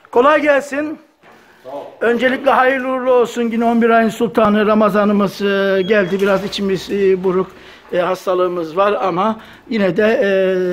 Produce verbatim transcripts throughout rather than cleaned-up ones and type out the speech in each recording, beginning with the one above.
Kolay gelsin. Öncelikle hayırlı uğurlu olsun. Yine on bir ayın sultanı Ramazanımız e, geldi. Biraz içimiz e, buruk, e, hastalığımız var ama yine de e,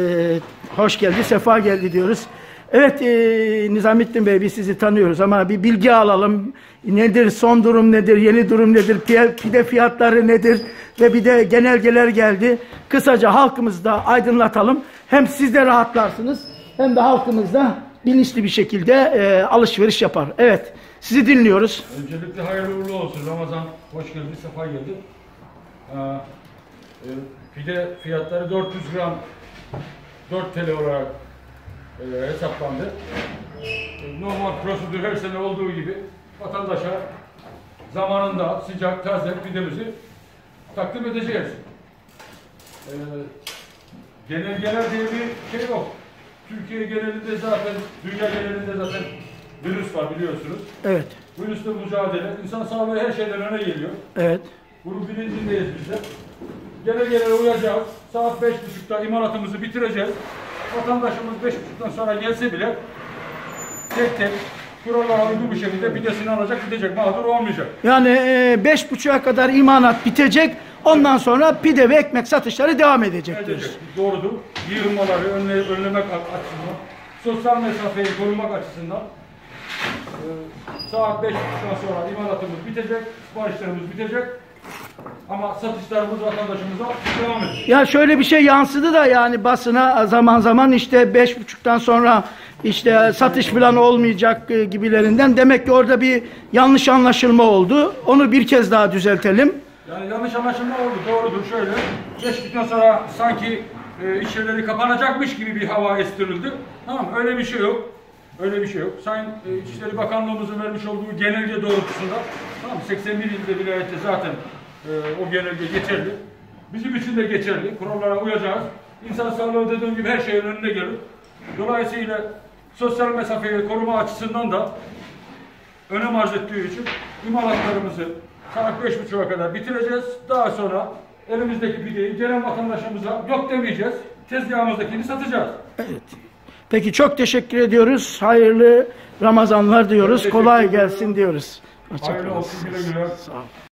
hoş geldi, sefa geldi diyoruz. Evet e, Nizamettin Bey, biz sizi tanıyoruz ama bir bilgi alalım. Nedir, son durum nedir, yeni durum nedir, pide fiyatları nedir ve bir de genelgeler geldi. Kısaca halkımızı da aydınlatalım. Hem siz de rahatlarsınız hem de halkımız da bilinçli bir şekilde e, alışveriş yapar. Evet, sizi dinliyoruz. Öncelikle hayırlı uğurlu olsun. Ramazan hoş geldi, sefa geldi. Ee, e, pide fiyatları dört yüz gram dört TL olarak e, hesaplandı. E, normal prosedür her sene olduğu gibi vatandaşa zamanında sıcak, taze pidemizi takdim edeceğiz. E, genelgeler diye bir şey yok. Türkiye genelinde zaten, dünya genelinde zaten virüs var biliyorsunuz. Evet. Virüsle mücadele, insan sağlığı her şeyden öne geliyor. Evet. Bunun bilincindeyiz biz de. Genelgelere uyacağız. Saat beş buçukta imalatımızı bitireceğiz. Vatandaşımız beş buçuktan sonra gelse bile tek tek kurallara uygun bir şekilde pidesini alacak, gidecek, mağdur olmayacak. Yani e, beş buçuğa kadar imalat bitecek. Ondan sonra pide ve ekmek satışları devam edecek diyoruz. Doğrudur. Yığılmaları önle, önlemek açısından, sosyal mesafeyi korumak açısından e, saat beş buçuktan sonra imalatımız bitecek, siparişlerimiz bitecek. Ama satışlarımız vatandaşımıza devam edecek. Ya şöyle bir şey yansıdı da yani basına zaman zaman işte beş buçuktan sonra işte satış falan olmayacak gibilerinden. Demek ki orada bir yanlış anlaşılma oldu. Onu bir kez daha düzeltelim. Yani yanlış anlaşılma oldu. Doğrudur şöyle. beş buçuktan sonra sanki e, iş yerleri kapanacakmış gibi bir hava estirildi. Tamam, öyle bir şey yok. Öyle bir şey yok. Sayın e, İçişleri Bakanlığımızın vermiş olduğu genelge doğrultusunda, tamam, seksen bir ilde vilayette zaten e, o genelge geçerli. Bizim için de geçerli. Kurallara uyacağız. İnsan sağlığı dediğim gibi her şeyin önüne gelir. Dolayısıyla sosyal mesafeyi koruma açısından da önem arz ettiği için imalatlarımızı saat beş buçuğa kadar bitireceğiz. Daha sonra elimizdeki pideyi gelen vatandaşımıza yok demeyeceğiz. Tezgahımızdakini satacağız. Evet. Peki çok teşekkür ediyoruz. Hayırlı Ramazanlar diyoruz. Kolay gelsin diyoruz. Hayırlı olsun, güle güle. Sağ olun.